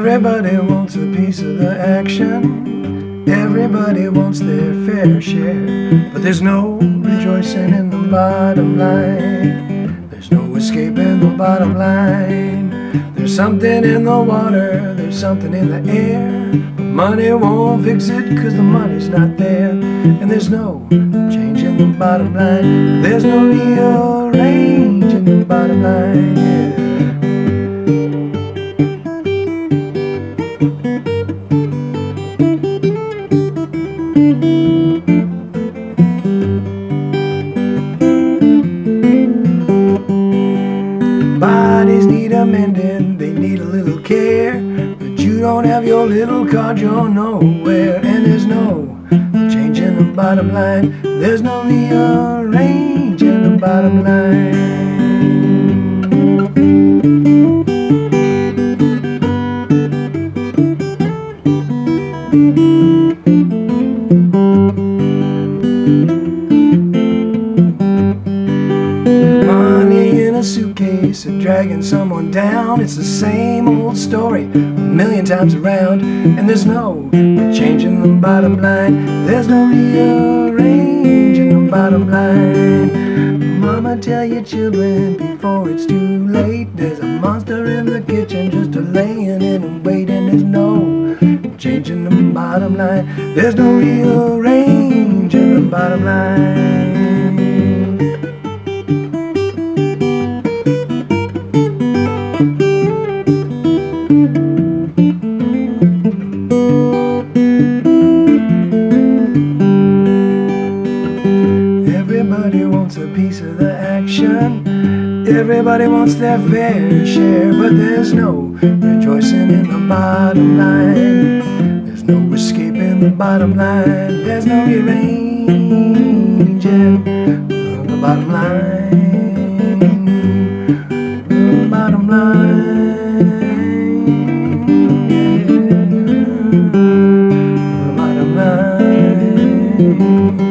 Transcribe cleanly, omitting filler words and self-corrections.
Everybody wants a piece of the action. Everybody wants their fair share. But there's no rejoicing in the bottom line. There's no escaping the bottom line. There's something in the water, there's something in the air. But money won't fix it, cause the money's not there. And there's no change in the bottom line. There's no rearranging the bottom line, yeah. Bodies need amending, they need a little care. But you don't have your little card, you're nowhere. And there's no change in the bottom line. There's no rearranging the bottom line. Suitcase and dragging someone down. It's the same old story a million times around. And there's no changing the bottom line. There's no rearranging the bottom line. Mama, tell your children before it's too late. There's a monster in the kitchen just laying in and waiting. There's no changing the bottom line. There's no rearranging the bottom line. Everybody wants a piece of the action. Everybody wants their fair share. But there's no rejoicing in the bottom line. There's no escaping the bottom line. There's no rearranging the bottom line. The bottom line. Yeah. The bottom line.